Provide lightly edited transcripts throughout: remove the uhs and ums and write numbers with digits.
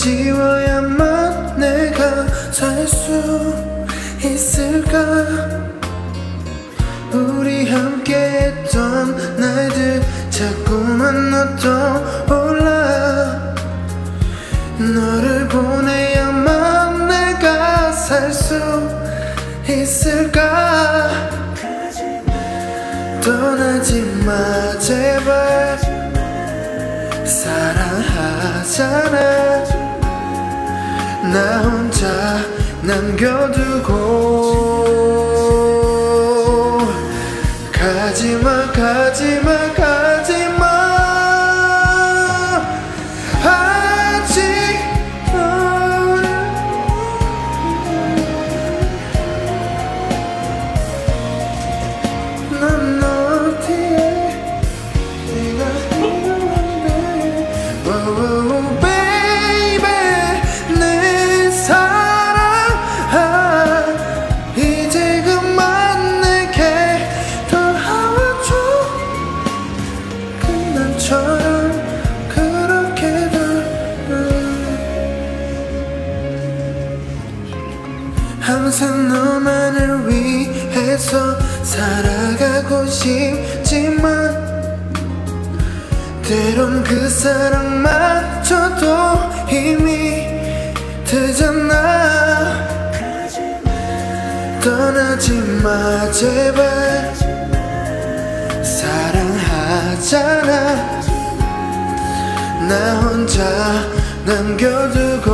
지워야만 내가 살 수 있을까. 우리 함께했던 날들 자꾸만 너 떠올라. 너를 보내야만 내가 살 수 있을까. 떠나지 마 제발. 사랑하잖아. 나 혼자 남겨두고 가지마 가지마 가지마. 아직 넌 어디에 네가 필요한데. Oh baby 내 사랑 이제 그만 내게 돌아와줘. 그날처럼 그렇게도 항상 너만을 위해서 살아가고 싶지만 때론 그 사랑마저도 힘이 들잖아. 떠나지 마 제발. 사랑하잖아. 나 혼자 남겨두고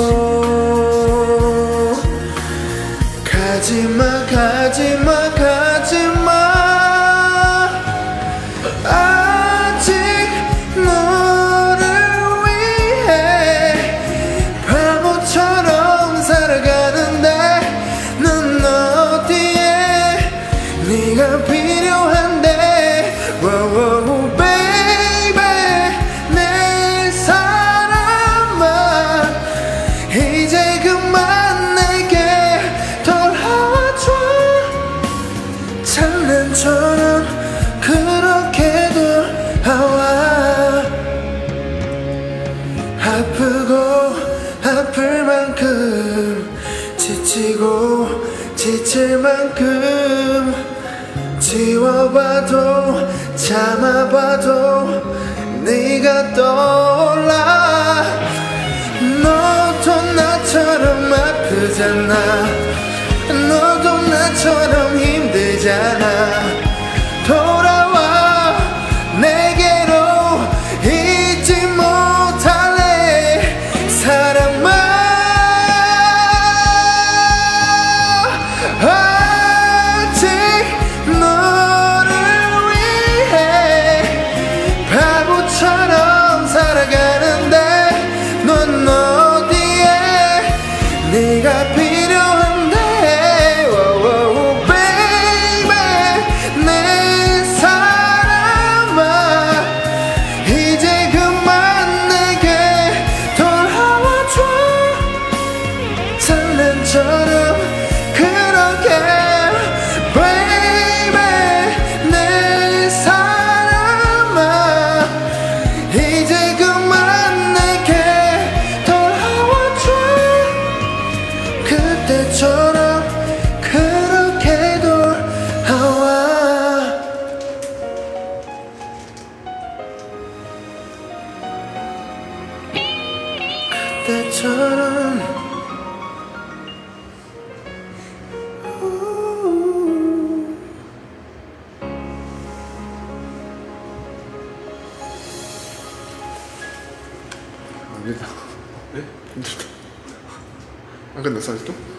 가지마 가지마 가지마. 아직 너를 위해 바보처럼 살아가는데 넌 어디에 네가 필요한데. Wow baby 내 사랑아 이제 그만 내게 돌아와줘. 장난처럼 그렇게 돌아와. 아프고 아플 만큼 지치고 지칠 만큼 지워봐도 참아봐도 네가 떠올라. 너도 나처럼 아프잖아. 너도 나처럼 힘들잖아. 돌아와 내게로 잊지 못할래 사랑아. 아직 너를 위해 바보처럼 살아가는데 넌 어디에 네가 필요한데. Oh baby 내 사랑아 이제 그만 내게 돌아와줘. 장난처럼 그렇게 baby 내 사랑아 이제 그만 내게 돌아와줘. 그때처럼 그렇게 돌아와. 그때처럼 힘들다. 네? 힘들다. 안 끝났어 아직도?